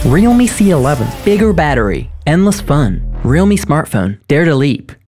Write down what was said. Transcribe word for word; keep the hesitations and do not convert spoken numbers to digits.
realme C eleven, bigger battery, endless fun. Realme smartphone, dare to leap.